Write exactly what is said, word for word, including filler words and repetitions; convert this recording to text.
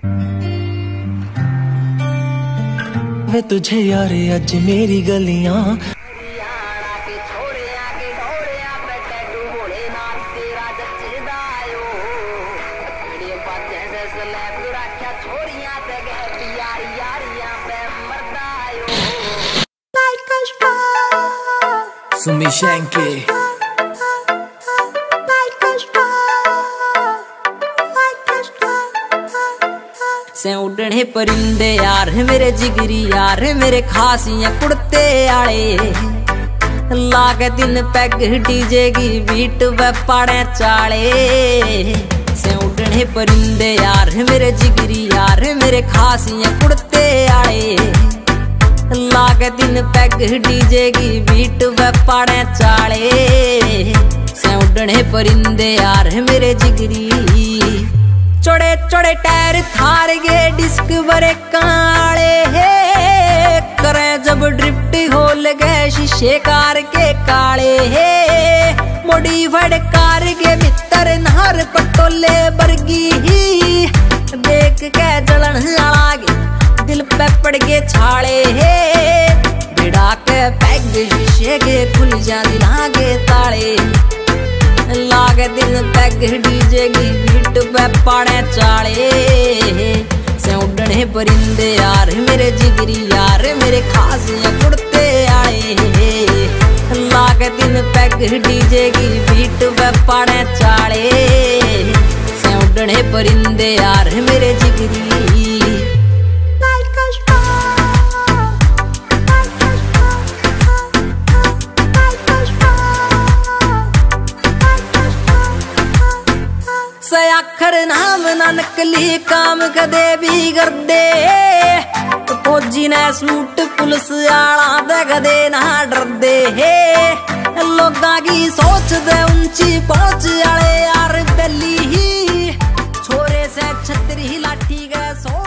वे तुझे यार अज मेरी गलियां Sumi Shanky से उड़ने परिंदे यार मेरे जिगरी यार मेरे खासियां कुड़ते आले लागे दिन पैग डीजे की बीट व पाड़े चाले से उड़ने परिंदे यार मेरे जिगरी यार मेरे खासियां कुड़ते आले लागे दिन पैग डीजे की बीट व पाड़े चाले से उड़ने परिंदे यार मेरे जिगरी चौड़े चौड़े टायर थार गे डिस्क बरे काले हे करे जब ड्रिफ्ट होल गए शीशे कार के काले हे मॉडिफाइड कार के भीतर नहर पटोले बरगी ही देख के जलन लागे दिल पे पड़ के छाले हे बिड़ा के पैग शीशे के खुल जाने लागे ताले लागे दिन पैग डीजे की बीट पे पाड़े चाले से उड़ने परिंदे यार मेरे जिगरी यार मेरे खासियां कुड़ते आए लागे दिन पैग डीजे की बीट पे पाड़े चाले से उड़ने परिंदे यार मेरे जिगरी आखर नाम ना नकली काम कदे भी कर दे फौजी ने सूट पुलिस आला दे कदे ना डर दे लोगा की सोच दे ऊंची पहुंच आले यार दिल्ली ही छोरे से छतरी लाठी गए सो